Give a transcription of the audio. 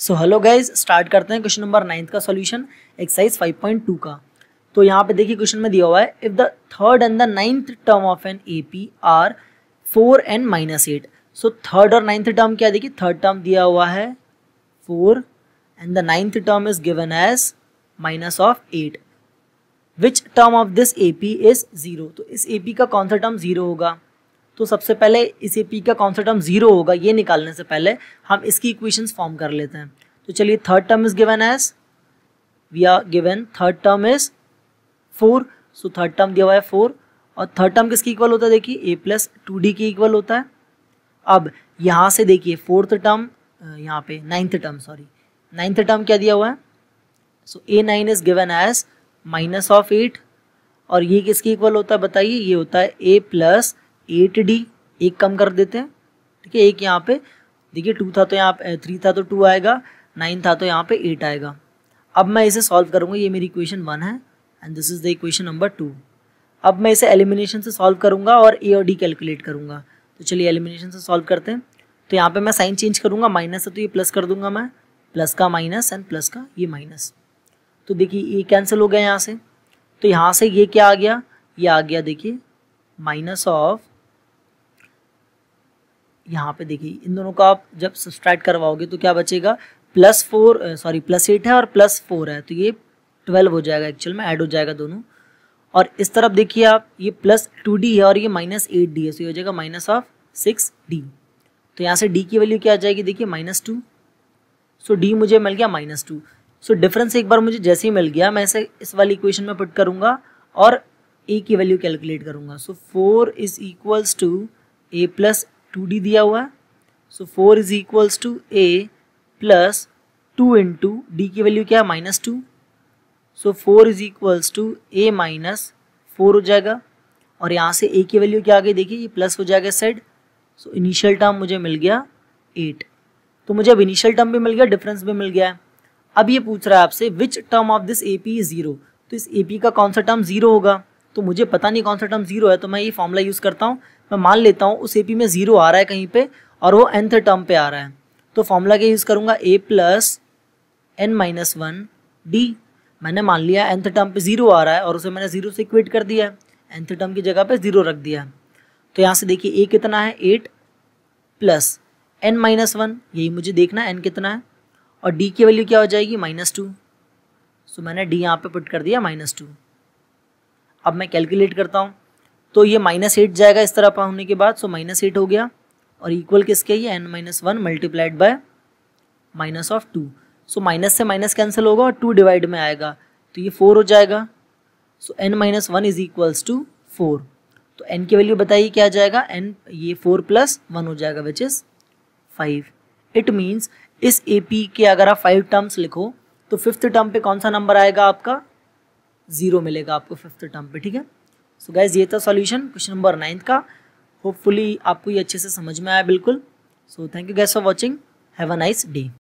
So hello guys, start करते हैं question number 9 का सॉल्यूशन एक्सरसाइज 5.2 का। तो यहाँ पे देखिए क्वेश्चन में दिया हुआ है if the third and the ninth term of an AP are 4n-8। So third और नाइन्थ टर्म क्या, देखिए थर्ड टर्म दिया हुआ है 4 and the ninth term is given as -8। Which term of this AP is 0। तो इस AP का कौन सा टर्म 0 होगा। तो सबसे पहले इस एपी का कौन सा टर्म 0 होगा ये निकालने से पहले हम इसकी इक्वेशंस फॉर्म कर लेते हैं। तो चलिए third term is given as, we are given third term is 4। So third term दिया हुआ है 4 और थर्ड टर्म किसकी इक्वल होता है, देखिए a + 2d की इक्वल होता है। अब यहाँ से देखिए फोर्थ टर्म, यहाँ पे नाइन्थ टर्म क्या दिया हुआ है। सो a9 इज गिवन एज -8 और ये किसकी इक्वल होता है बताइए, ये होता है a + 8d। एक कम कर देते हैं, ठीक है। एक यहाँ पे देखिए 2 था तो यहाँ पे 3 था तो 2 आएगा, 9 था तो यहाँ पे 8 आएगा। अब मैं इसे सॉल्व करूँगा, ये मेरी इक्वेशन 1 है and this is the equation number 2। अब मैं इसे एलिमिनेशन से सॉल्व करूँगा और a और d कैलकुलेट करूँगा। तो चलिए एलिमिनेशन से सॉल्व करते हैं। तो यहाँ पे मैं साइन चेंज करूँगा, माइनस है तो ये प्लस कर दूंगा मैं, प्लस का माइनस एंड प्लस का ये माइनस। तो देखिए ये कैंसिल हो गया यहाँ से, तो यहाँ से ये क्या आ गया, ये आ गया देखिए माइनस ऑफ, यहाँ पे देखिए इन दोनों का आप जब सब्सट्रैक्ट करवाओगे तो क्या बचेगा, +8 है और +4 है तो ये 12 हो जाएगा, एक्चुअल में ऐड हो जाएगा दोनों। और इस तरफ देखिए आप ये +2d है और ये -8d है, तो ये हो जाएगा -6d। तो यहाँ से d की वैल्यू क्या आ जाएगी, देखिए -2। सो d मुझे मिल गया -2। सो डिफरेंस एक बार मुझे जैसे ही मिल गया मैं इसे इस वाली इक्वेशन में पुट करूँगा और a की वैल्यू कैलकुलेट करूँगा। So 4 is equals to a + 2d दिया हुआ है। So 4 is equals to a + 2 into d की वैल्यू क्या है, -2। So 4 is equals to a - 4 हो जाएगा और यहाँ से a की वैल्यू क्या आ गई, देखिए ये प्लस हो जाएगा साइड। सो इनिशियल टर्म मुझे मिल गया 8। तो मुझे अब इनिशियल टर्म भी मिल गया, डिफरेंस भी मिल गया है। अब ये पूछ रहा है आपसे which term of this AP is 0। तो इस एपी का कौन सा टर्म 0 होगा, तो मुझे पता नहीं कौन सा टर्म 0 है। तो मैं ये फॉर्मूला यूज़ करता हूँ, मैं मान लेता हूँ उस एपी में 0 आ रहा है कहीं पे और वो nth टर्म पे आ रहा है। तो फॉर्मूला क्या यूज़ करूँगा, a + n-1d। मैंने मान लिया nth टर्म पे 0 आ रहा है और उसे मैंने 0 से इक्वेट कर दिया है, nth टर्म की जगह पे 0 रख दिया है। तो यहाँ से देखिए a कितना है, 8 + n-1, यही मुझे देखना है n कितना है, और d की वैल्यू क्या हो जाएगी, -2। सो मैंने d यहाँ पे पुट कर दिया -2। अब मैं कैलकुलेट करता हूँ तो ये -8 जाएगा इस तरह होने के बाद। सो -8 हो गया और इक्वल किसके, ये n-1 multiplied by -2। So minus से माइनस कैंसिल होगा और 2 डिवाइड में आएगा तो ये 4 हो जाएगा। So n-1 is equals to 4। तो n की वैल्यू बताइए क्या आ जाएगा, n ये 4 + 1 हो जाएगा विच इज़ 5। इट मीन्स इस AP के अगर आप 5 टर्म्स लिखो तो 5th टर्म पे कौन सा नंबर आएगा, आपका 0 मिलेगा आपको 5th टर्म पे, ठीक है। सो गाइज ये था सॉल्यूशन क्वेश्चन नंबर 9 का। होपफुली आपको ये अच्छे से समझ में आया बिल्कुल। So thank you guys for watching, have a nice day.